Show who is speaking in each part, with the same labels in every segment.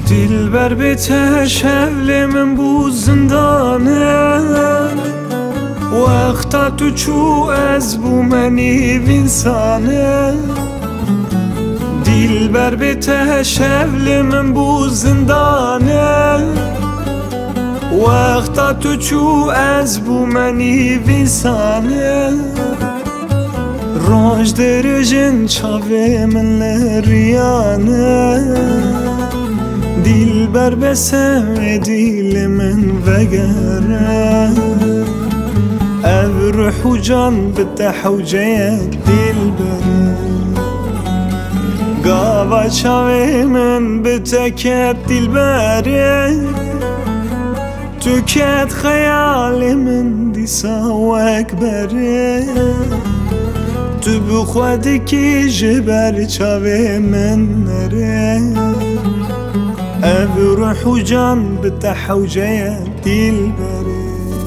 Speaker 1: دلبر بتشهل من بو زندانه وقتا تو چو از بو منی بینسانه دلبر بتشهل من بو زندانه وقتا تو چو از بو منی بینسانه راج درجن چاوه من لریانه دلبر بسم دیل من وگره او روح و جان بتحوجه دلبره گاوا چاوه من بتکت دلبره تو کت خیال من دیسا و اکبره تو بخواد که جبر چاوه من نره او روح و جان بتحوجه دلبره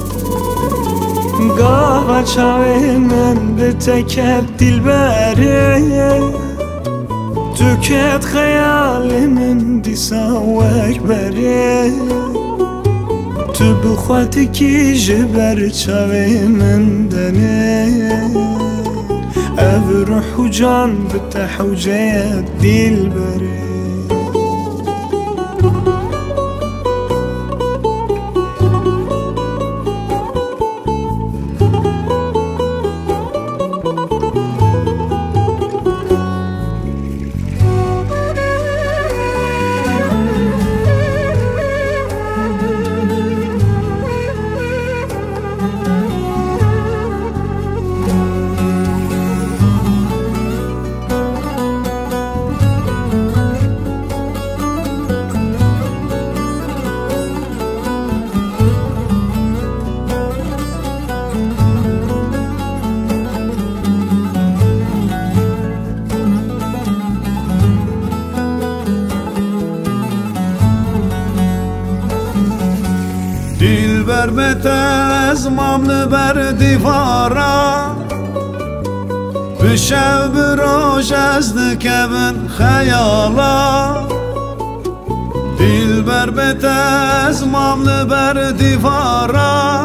Speaker 1: گاوا چاوه من بتکت دلبره تو کت خیال من دیسا و اکبره تو بخواد که جبر چاوه من دنه او روح و جان بتحوجه دلبره
Speaker 2: دلبر بتز مامل بر دیوارا به شب روش از دکبن خیالا دلبر بتز مامل بر دیوارا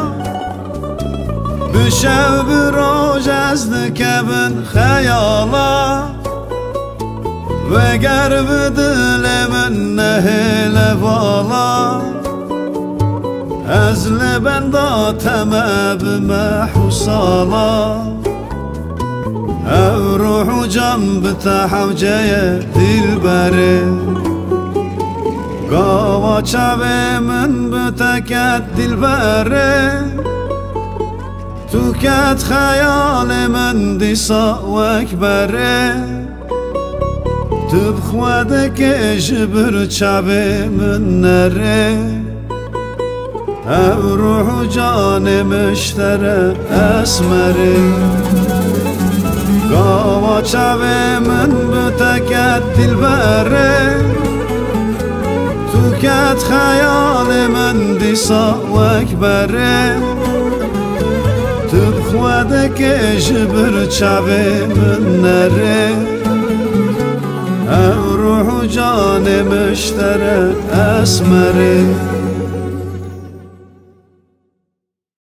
Speaker 2: به شب روش از دکبن خیالا وگر به دل من نهل والا از لبن داتم بمحوصالا او روح و جان بتحوجه دلبره گاوا چاوه من بتکت دلبره تو کت خیال من دیسا و اکبره تو بخواده که جبر چاوه من نره او روح و جان مشتره اسمره گاوا چاوه من بتکت دلبره تو کت خیال من دیسا و اکبره تو بخواده که جبر چاوه من نره او روح و جان مشتره اسمره